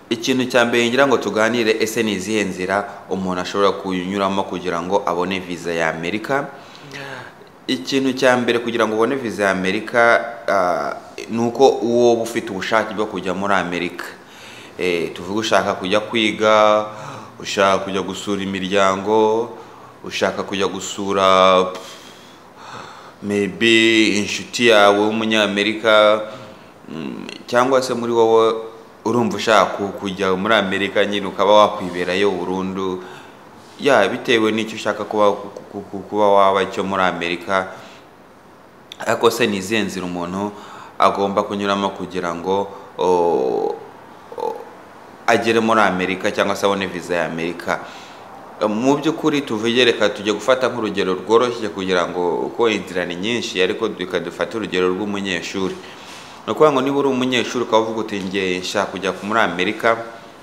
ikintu cya mbere ngira ngo tuganire, ese ni izihe nzira umuntu ashobora kunyuramo kugira ngo abone visa ya Amerika. Ikintu cya mbere kugira ngo ubone visa ya Amerika nuko uwo ufite ubushake bwo kujya muri Amerika. Tuvuga ushaka kujya kwiga, ushaka kujya gusura imiryango, ushaka kujya gusura maybe inshuti yawe w'umunyamerika, cyangwa se muri wowe urumva ushaka kujya muri Amerika nyine ukaba wakwiberayo burundu, bitewe n'icyo ushaka kuba waba cyo muri Amerika. Ariko se ni izihe nzira umuntu agomba kunyuramo kugira ngo agere muri Amerika cyangwa se abone visa ya Amerika? Mu by'ukuri tuvugereka tujye gufata nk'urugero rworoshye kugira ngo uko inzira ni nyinshi, ariko dufata urugero rw'umunyeshuri. No kuvuga ngo niba uri umunyeshuri ukaba uvuga uti ngiye nshaka kujya muri Amerika,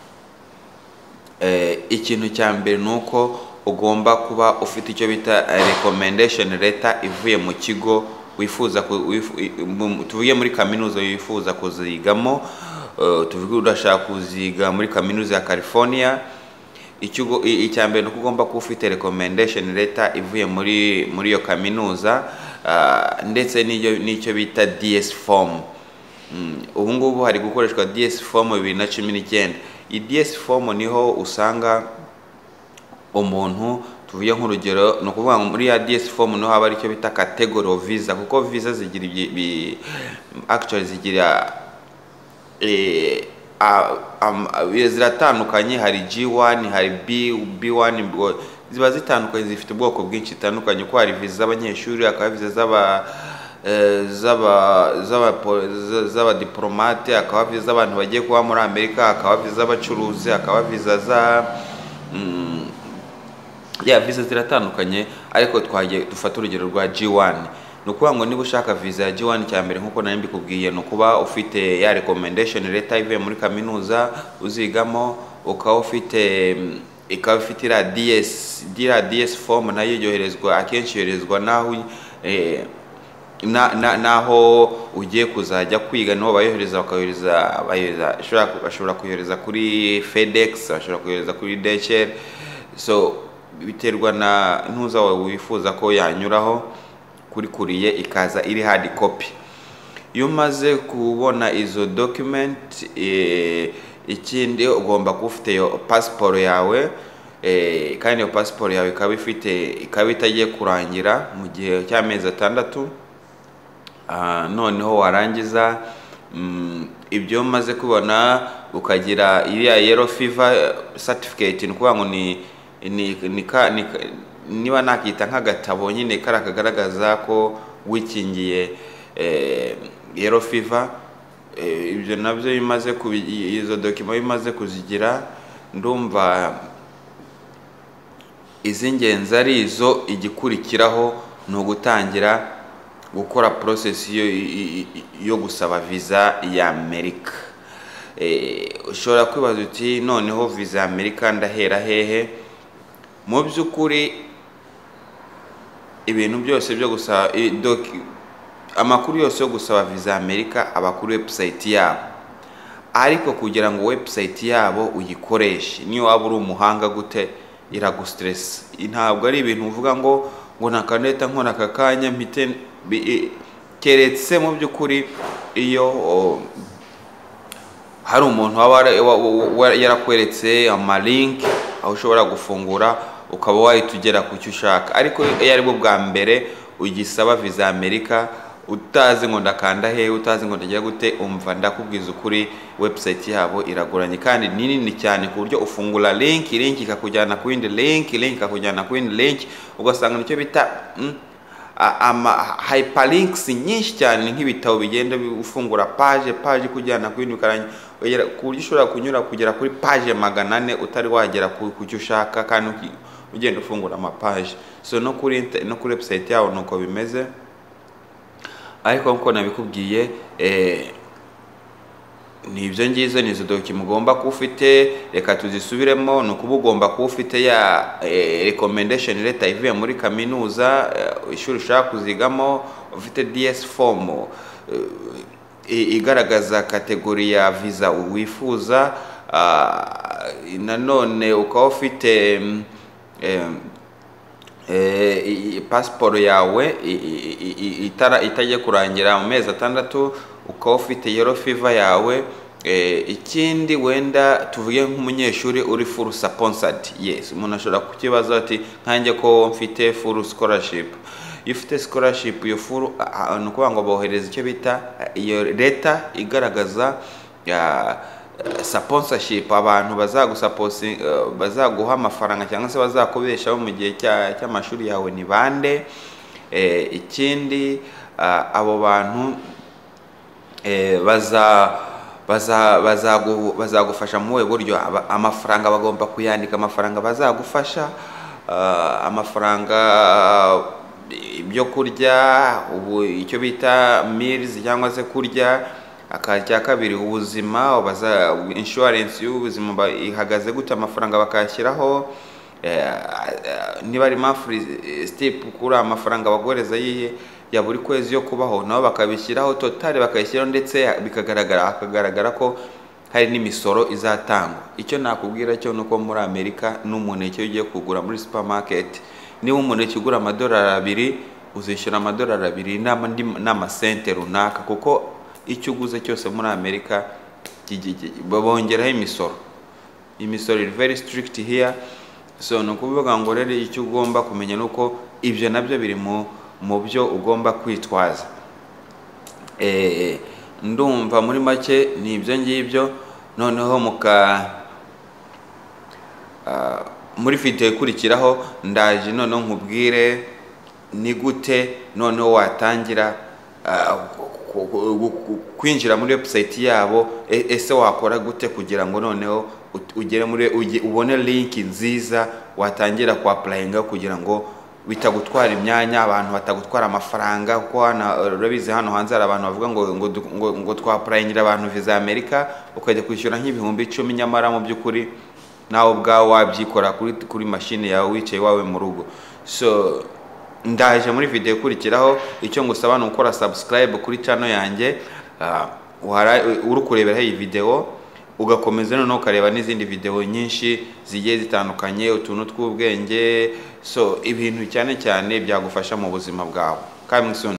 ikintu cya mbere nuko ugomba kuba ufite icyo bita recommendation letter ivuye mu kigo wifuza tuvuye muri kaminuza wifuza kuzigamo. Tuvuge urashaka kuziga muri kaminuza ya California, icya mbere nuko ugomba kuba ufite recommendation letter ivuye muri iyo kaminuza, ndetse n'icyo bita DS form. Ubu ngubu hari gukoreshwa DS form 2019. I DS form niho usanga umuntu, tuvuye nk'urugero, no kuvuga ngo muri ya DS form niho haba ari cyo bita category of visa, kuko visa zigira actually zigira ziratandukanye. Hari G1, hari B1, ziba zitandukanye, zifite ubwoko bwinshi butandukanye. Ko hari visa z'abanyeshuri, akaba visa z'aba diplomate, akaba visa z'abantu bagiye kuba muri Amerika, akaba visa z'abacuruzi, akaba visa visa ziratandukanye. Ariko twagiye dufata urugero rwa G1. Nukuvuga ngo niba ushaka visa ya G1, cya mbere nkuko nari mbikubwiye, nukuba ufite ya recommendation letter ivuye muri kaminuza uzigamo, ukaba ufite DS form, nayo yoherezwa akenshi yoherezwa naho ugiye kuzajya kwiga, niho bayohereza, bashobora kuyohereza kuri FedEx, bashobora kuyohereza kuri DHL. So biterwa na ntuza wawe wifuza ko yanyuraho kuri kuriye, ikaza iri hard copy. Iyo umaze kubona izo document, ikindi ugomba kuba ufite yo passport yawe, kandi iyo passport yawe ikaba itagiye kurangira mu gihe cy'amezi 6. Noneho warangiza ibyo umaze kubona, ukagira iriya yellow fever certificate. Ni kuvuga ngo niba nakita nk'agatabo nyine kagaragaza ko wikingiye yellow fever. Ibyo nabyo izo document bimaze kuzigira, ndumva izingenzi ari izo. Igikurikiraho ni ugutangira gukora process yo gusaba visa ya Amerika. Ushobora kwibaza uti noneho visa ya Amerika ndahera hehe? Mu by'ukuri ibintu byose byo gusaba amakuru yose yo gusaba visa ya Amerika aba kuri website yabo. Ariko kugira ngo website yabo uyikoreshe, niyo waba uri umuhanga gute, iragustress. Ntabwo ari ibintu uvuga ngo nakaneta nkona akakanya mpite, keretse mu by'ukuri iyo hari umuntu yarakweretse amalink aho ushobora gufungura ukaba wahitugera ku cyo ushaka. Ariko iyo ari bwo bwa mbere ugisaba visa ya Amerika, utazi ngo ndakanda he, utazi ngo ndagira gute, umva ndakubwiza ukuri website yabo iragoranye kandi ni nini cyane, ku buryo ufungura link ikakujyana ku yindi link ikakujyana ku yindi link, ugasanga nicyo bita hyperlinks nyinshi cyane, nk'ibitabo bigenda ufungura page kujyana ku yindi, ku buryo ushobora kunyura kugera kuri page 400 utari wagera ku cyo ushaka, kandi ugenda ufungura amapage. So no kuri website yabo nuko bimeze. Ariko nko nabikubwiye, nibyo ngizo nizo document mugomba kuba ufite. Reka tuzisubiremo. Nukuba ugomba kuba ufite ya recommendation letter ivuye muri kaminuza ishuri ushaka kuzigamo, ufite DS form igaragaza kategori ya visa wifuza, nanone ukaba ufite pasiporo yawe itajya kurangira mu mezi 6, ukaba ufite yellow fever yawe. Ikindi wenda tuvuge nk'umunyeshuri uri full sponsored, yes, umuntu ashobora kukibaza ati nkanjye ko mfite full scholarship. Iyo ufite scholarship yo full, nukuvuga ngo bohereza icyo bita iyo leta igaragaza sponsorship, abantu bazaguha amafaranga cyangwa se bazakubeshaho mu gihe cy'amashuri yawe ni bande. Ikindi abo bantu bazagufasha mu buryo amafaranga bagomba kuyandika, amafaranga bazagufasha, amafaranga ibyo kurya, ubu icyo bita meals cyangwa se kurya. Akajya kabiri ubuzima, insurance y'ubuzima ihagaze gute, amafaranga bakashyiraho. Niba ari monthly step kuri amafaranga bagoreza ya buri kwezi yo kubaho, nabo bakabishyiraho total bakayishyiraho, ndetse hakagaragara ko hari n'imisoro izatangwa. Icyo nakubwira cyo nuko muri Amerika n'umuneke ugiye kugura muri supermarket, niba umuneke ugura $2 uzishyura $2 n'amasente runaka, kuko icyo uguze cyose muri Amerika babongeraho imisoro. Imisoro is very strict here. So nukuvuga ngo rero icyo ugomba kumenya nuko ibyo nabyo biri mu byo ugomba kwitwaza. Ndumva muri make ni ibyo ngibyo. Noneho muri video ikurikiraho ndaje noneho nkubwire ni gute noneho watangira kwinjira muri website yabo. Ese wakora gute kugira ngo noneho ugere ubone link nziza watangira ku applying kugira ngo bitagutwara imyanya, abantu batagutwara amafaranga, kuko urabizi hano hanze hari abantu bavuga ngo twapplyingira abantu visa Amerika ukajya kwishyura nk'ibihumbi 10, nyamara mu by'ukuri nawe ubwawe wabyikora kuri machine yawe wicaye wawe mu rugo. So ndaje muri video ikurikiraho. Icyo ngusaba ni ukora subscribe kuri channel yanjye, uri kurebera iyi video, ugakomeza noneho ukareba n'izindi video nyinshi zigiye zitandukanye, utuntu tw'ubwenge, so ibintu cyane byagufasha mu buzima bwawe. Coming soon.